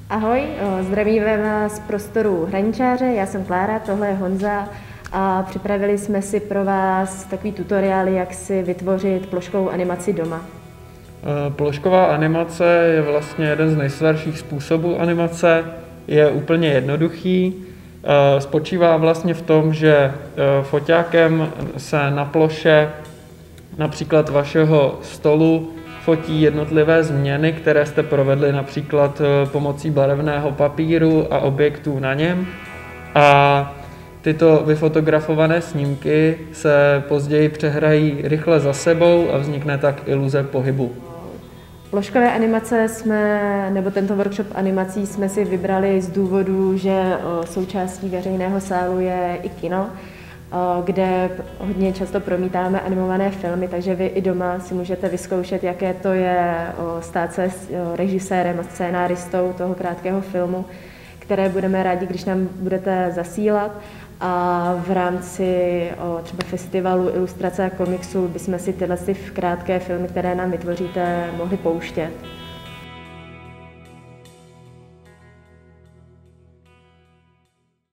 Ahoj, zdravíme vás z prostoru Hraničáře, já jsem Klára, tohle je Honza a připravili jsme si pro vás takový tutoriál, jak si vytvořit ploškovou animaci doma. Plošková animace je vlastně jeden z nejstarších způsobů animace, je úplně jednoduchý. Spočívá vlastně v tom, že foťákem se na ploše například vašeho stolu fotí jednotlivé změny, které jste provedli například pomocí barevného papíru a objektů na něm. A tyto vyfotografované snímky se později přehrají rychle za sebou a vznikne tak iluze pohybu. Ploškové animace nebo tento workshop animací jsme si vybrali z důvodu, že součástí veřejného sálu je i kino, kde hodně často promítáme animované filmy, takže vy i doma si můžete vyzkoušet, jaké to je stát se režisérem a scénáristou toho krátkého filmu, které budeme rádi, když nám budete zasílat. A v rámci třeba festivalu ilustrace a komiksu bychom si tyhle krátké filmy, které nám vytvoříte, mohli pouštět.